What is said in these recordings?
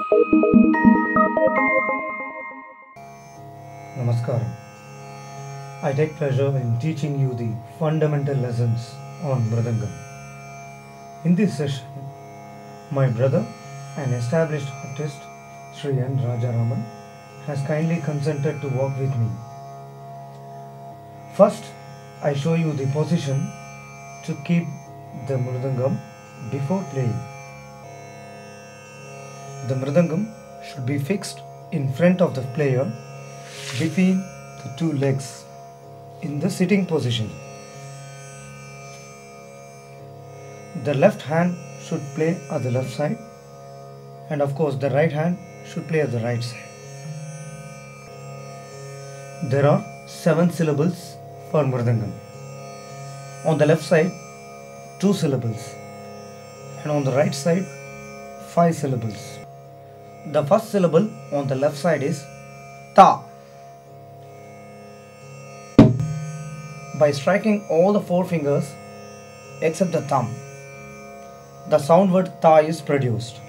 Namaskaram. I take pleasure in teaching you the fundamental lessons on Mridangam. In this session, my brother, an established artist, Sri N.Ramakrishnan, has kindly consented to work with me. First, I show you the position to keep the Mridangam before playing. The Mridangam should be fixed in front of the player between the two legs in the sitting position. The left hand should play at the left side, and of course the right hand should play at the right side. There are 7 syllables for Mridangam. On the left side, 2 syllables, and on the right side, 5 syllables. The first syllable on the left side is ta. By striking all the 4 fingers except the thumb, the sound word ta is produced.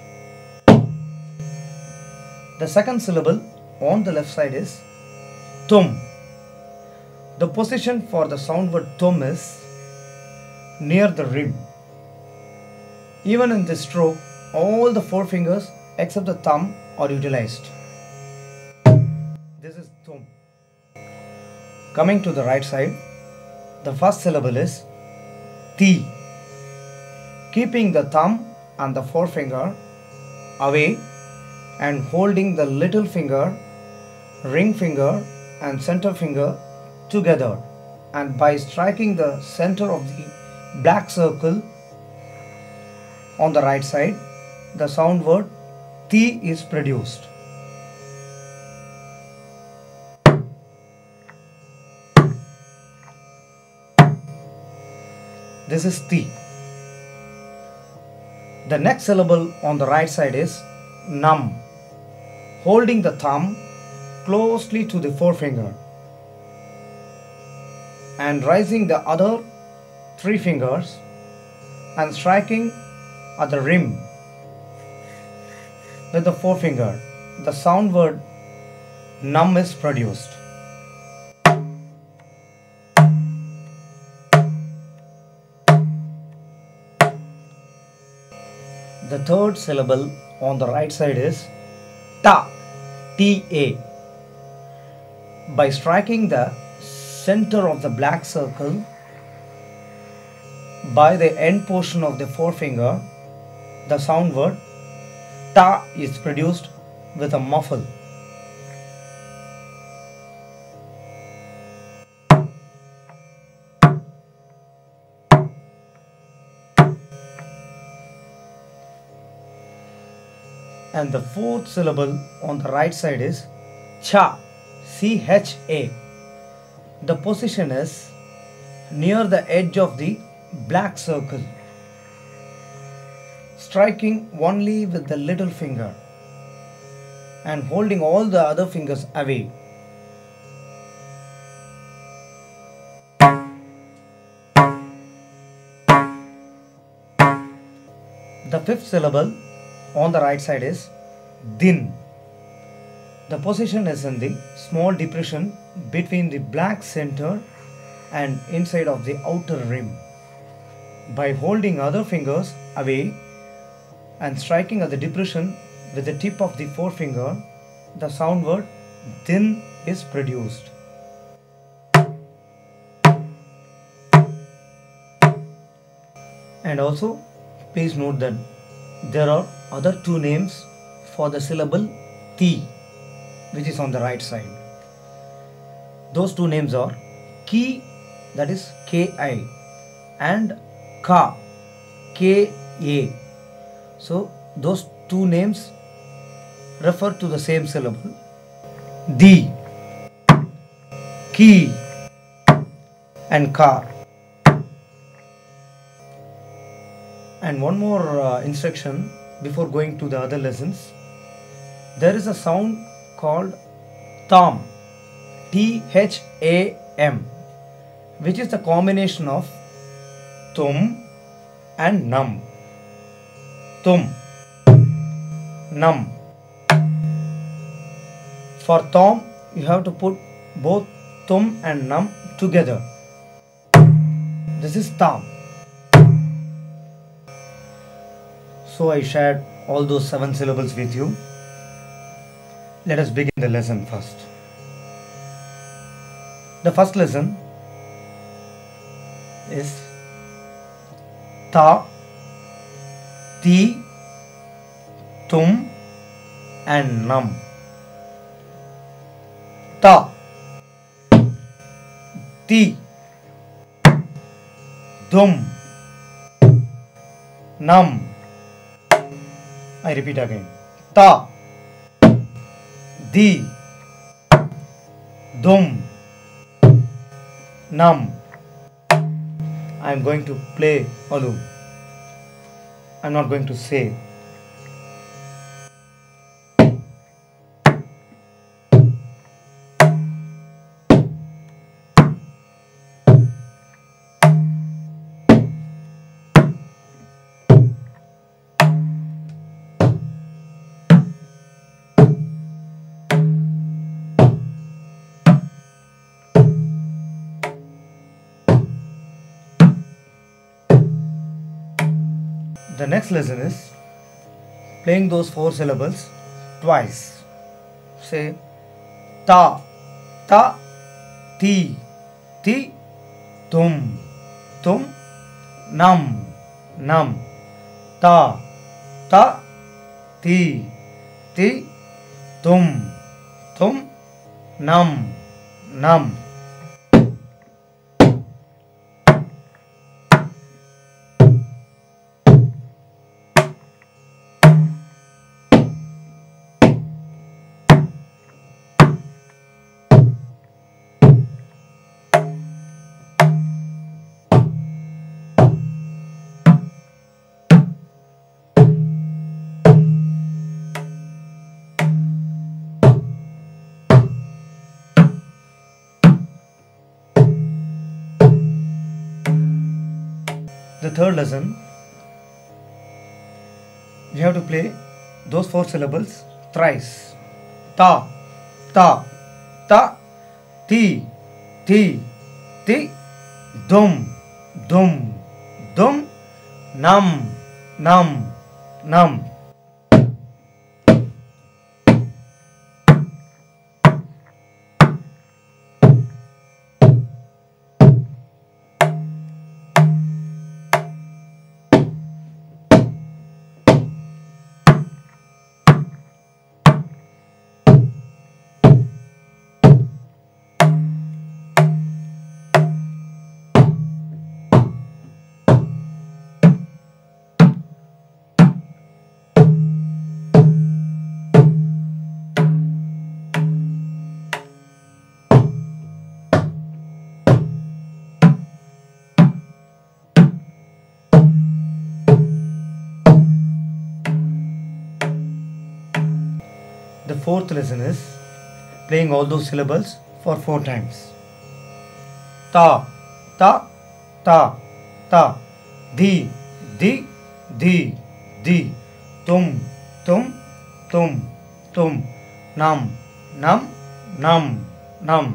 The second syllable on the left side is tum. The position for the sound word tum is near the rim. Even in this stroke, all the 4 fingers except the thumb are utilized. This is tum. Coming to the right side, the first syllable is ti. Keeping the thumb and the forefinger away and holding the little finger, ring finger and center finger together, and by striking the center of the black circle on the right side, the sound word ti is produced. This is ti. The next syllable on the right side is nam. Holding the thumb closely to the forefinger and raising the other 3 fingers and striking at the rim with the forefinger, the sound word nam is produced. The third syllable on the right side is ta, ta. By striking the center of the black circle by the end portion of the forefinger, the sound word ta is produced with a muffle. And the fourth syllable on the right side is cha, cha. The position is near the edge of the black circle, striking only with the little finger and holding all the other fingers away. The fifth syllable on the right side is din. The position is in the small depression between the black center and inside of the outer rim. By holding other fingers away and striking at the depression with the tip of the forefinger, the sound word din is produced. And also, please note that there are other 2 names for the syllable ti, which is on the right side. Those 2 names are ki, that is ki, and ka, ka. So those 2 names refer to the same syllable, di, ki, and ka. And one more instruction before going to the other lessons. There is a sound called tam, T-H-A-M, which is the combination of tum and nam. Tum, nam. For tom, you have to put both tum and nam together. This is tam. So I shared all those 7 syllables with you. Let us begin the lesson first. The first lesson is ta, ti, tum and nam. Ta, ti, tum, nam. I repeat again. Ta, di, dum, nam. I am going to play alone. I am not going to say. The next lesson is playing those 4 syllables twice. Say ta, ta, ti, ti, tum, tum, nam, nam. Ta, ta, ti, ti, tum, tum, nam, nam. The third lesson, you have to play those 4 syllables thrice. Ta, ta, ta, ti, ti, ti, dum, dum, dum, nam, nam, nam. The fourth lesson is playing all those syllables for 4 times. Ta, ta, ta, ta, di, di, di, di, tum, tum, tum, tum, nam, nam, nam, nam.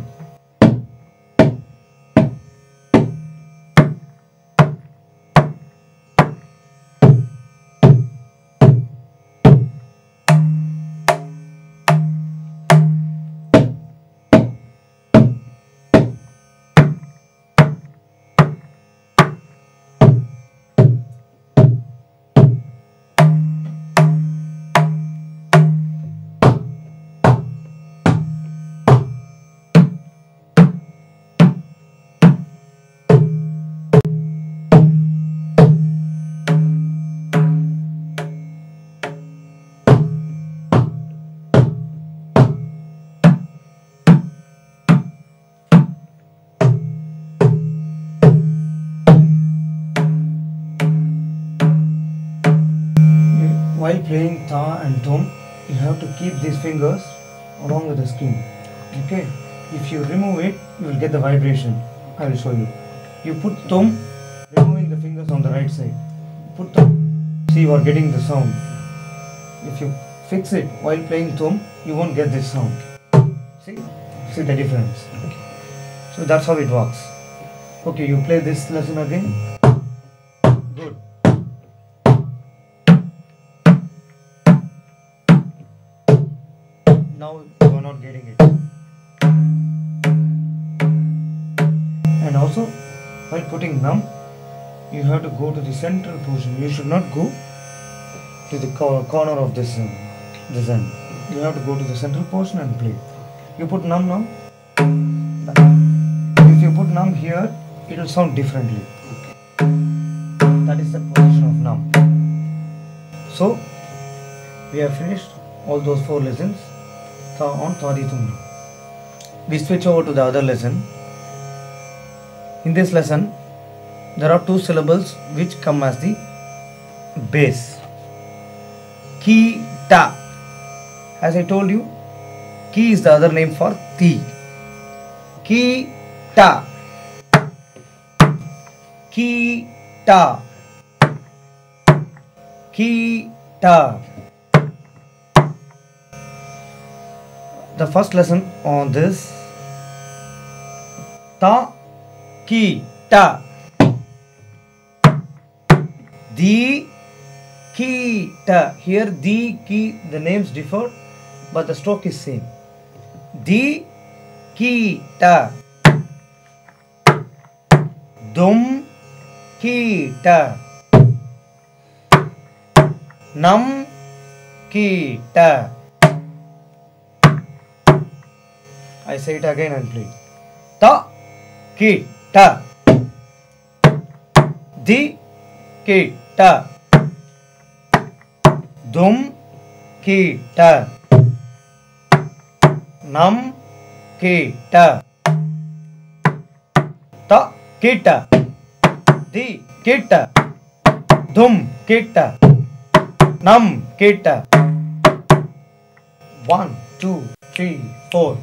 While playing ta and tum, you have to keep these fingers along with the skin. Okay? If you remove it, you will get the vibration. I will show you. You put tum, removing the fingers on the right side. Put tum. See, you are getting the sound. If you fix it while playing tum, you won't get this sound. See the difference. Okay. So that's how it works. Okay, you play this lesson again. Good. Now you are not getting it. And also, while putting num, you have to go to the central portion. You should not go to the corner of this end. You have to go to the central portion and play. You put num now. If you put num here, it will sound differently. That is the position of num. So, we have finished all those 4 lessons on Thaditum. We switch over to the other lesson. In this lesson, there are 2 syllables which come as the base. Ki, ta. As I told you, ki is the other name for ti. Ki, ta. Ki, ta. Ki, ta. The first lesson on this, ta, ki, ta. Di, ki, ta. Here di, ki, the names differ, but the stroke is same. Di, ki, ta. Dum, ki, ta. Nam, ki, ta. I say it again and play. Ta, ki, ta. Di, ki, ta. Dum, ki, ta. Nam, ki, ta. Ta, ki, ta. Di, ki, ta. Dum, ki, ta. Nam, ki, ta. 1, 2, 3, 4.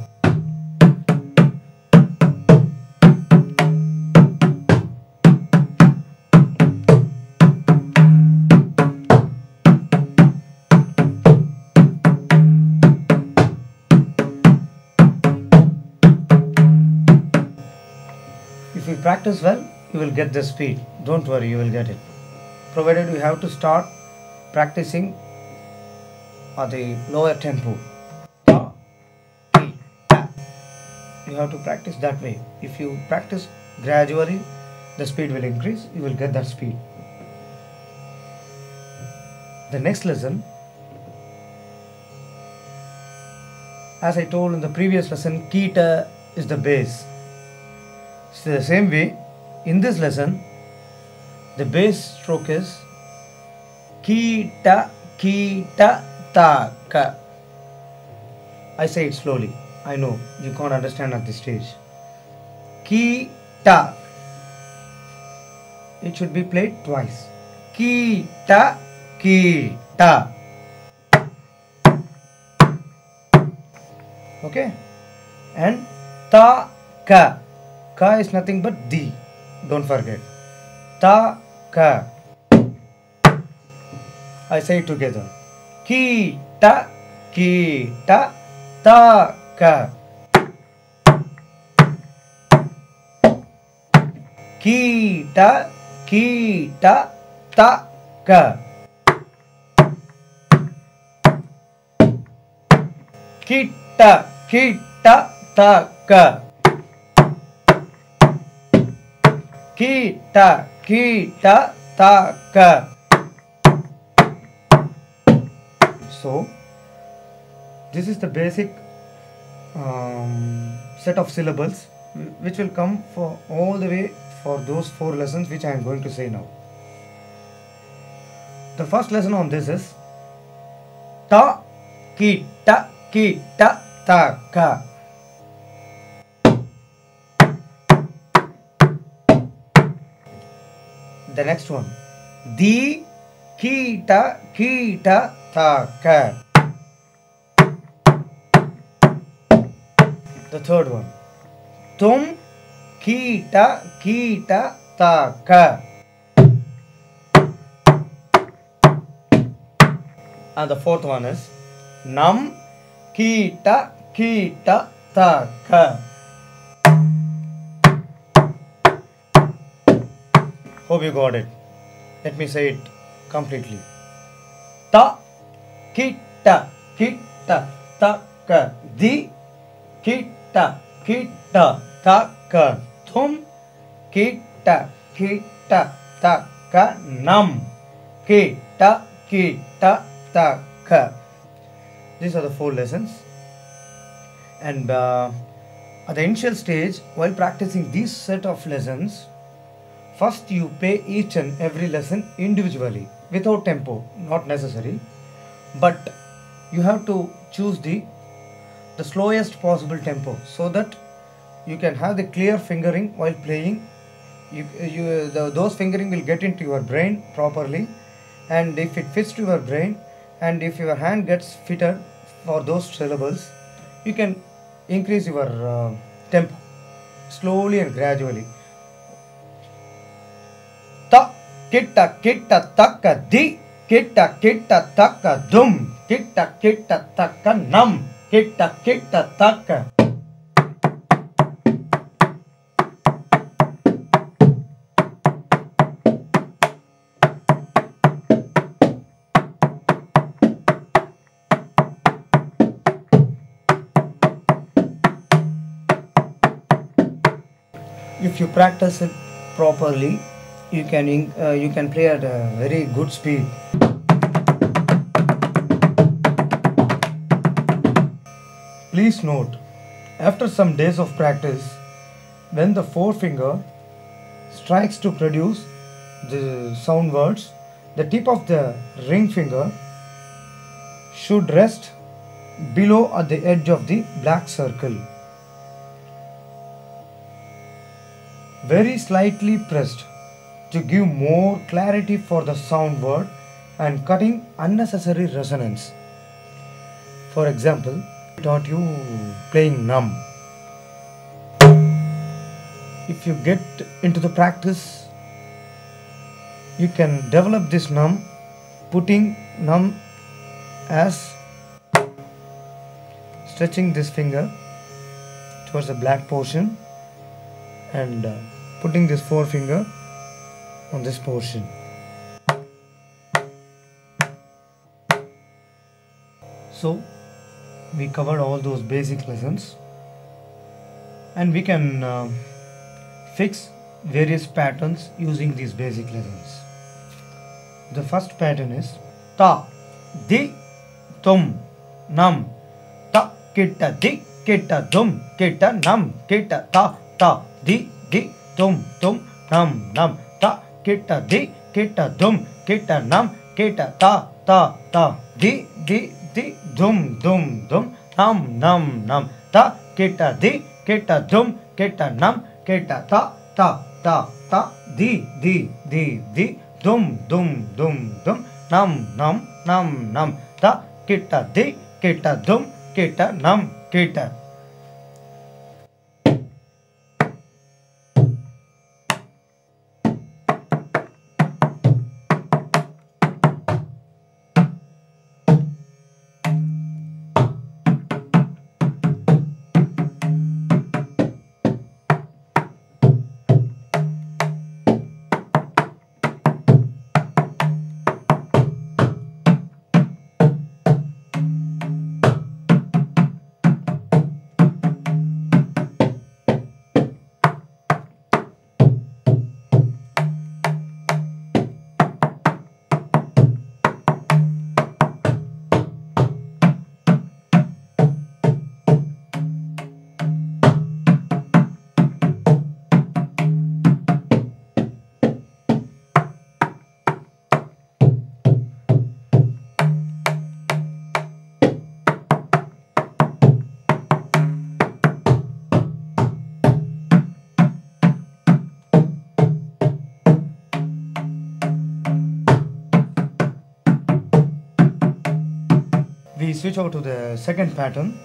If you practice well, you will get the speed. Don't worry, you will get it. Provided you have to start practicing at the lower tempo. Ta, ki, ta. You have to practice that way. If you practice gradually, the speed will increase. You will get that speed. The next lesson, as I told in the previous lesson, ki, ta is the base. So the same way, in this lesson, the bass stroke is ki, ta, ta, ka. I say it slowly. I know you can't understand at this stage. Ki, ta. It should be played twice. Ki, ta, ki, ta. Okay? And ta, ka. Ka is nothing but di. Don't forget. Ta, ka. I say it together. Ki, ta, ta, ka. Ki, ta, ta, ka. Ki, ta, ta, ka. Ki, ta, ta, ka. So, this is the basic set of syllables which will come for all the way for those 4 lessons which I am going to say now. The first lesson on this is ta, ki, ta, ta, ka. The next one, di, ki, ta, ta, ka. The third one, tum, ki, ta, ta, ka. And the fourth one is nam, ki, ta, ta, ka. Hope you got it. Let me say it completely. Ta, kita, ta, ka. Di, kita, ta, ka. Thum, kita, ta, ka. Nam, kita, ta, ka. These are the 4 lessons. And at the initial stage, while practicing these set of lessons, first you play each and every lesson individually, without tempo, not necessary. But you have to choose the slowest possible tempo, so that you can have the clear fingering while playing. Those fingering will get into your brain properly, and if it fits to your brain, and if your hand gets fitted for those syllables, you can increase your tempo slowly and gradually. Ta, kita, taka, di, kita, taka, dum, kita, taka, nam, kita, taka. If you practice it properly, you can play at a very good speed. Please note, after some days of practice, when the forefinger strikes to produce the sound words, the tip of the ring finger should rest below at the edge of the black circle. Very slightly pressed to give more clarity for the sound word and cutting unnecessary resonance. For example, I taught you playing nam. If you get into the practice, you can develop this nam, putting nam as stretching this finger towards the black portion and putting this forefinger on this portion. So we covered all those basic lessons, and we can fix various patterns using these basic lessons. The first pattern is ta, di, tum, nam, ta, kita, di, kita, dum, kita, nam, kita, ta, di, tum, nam, ta, kita, di, kita, dum, kita, nam, kita, ta, di, dum, nam, ta, kita, di, kita, dum, kita, nam, kita, ta, di, dum, nam, ta, kita, di, kita, dum, kita, nam, kita. We switch over to the second pattern.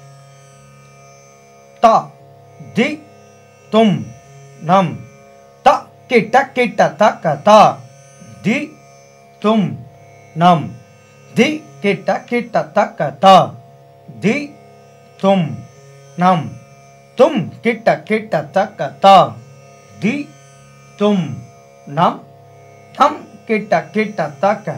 Ta, di, tum, nam, ta, kita, taka, ta, di, tum, nam, di, kita, taka, ta, di, tum, nam. Tum kita kita taka ta. Di tum nam. Tam kita kita taka.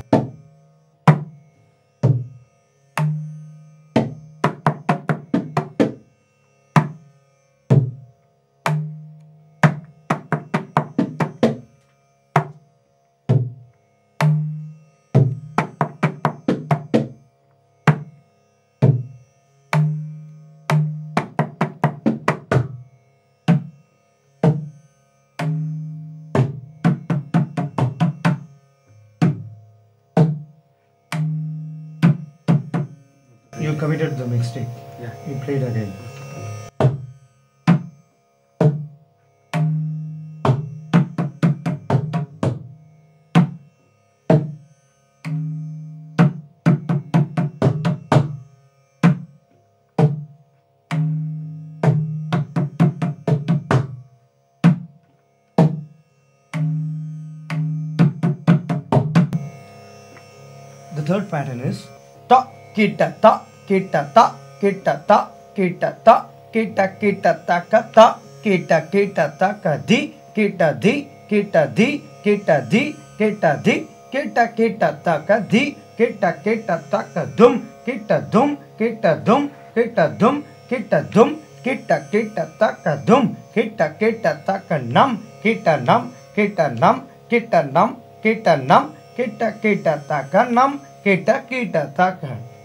You committed the mistake. Yeah. You played again. The third pattern is ta kita ta kita ta kita ta kita ta kita kita ta ka ta kita kita ta ka di kita di kita di kita di kita di kita kita ta ka di kita kita ta ka dum kita dum kita dum kita dum kita dum kita kita ta ka dum kita kita ta ka nam kita nam kita nam kita nam kita nam kita kita ta ka nam kita kita ta ka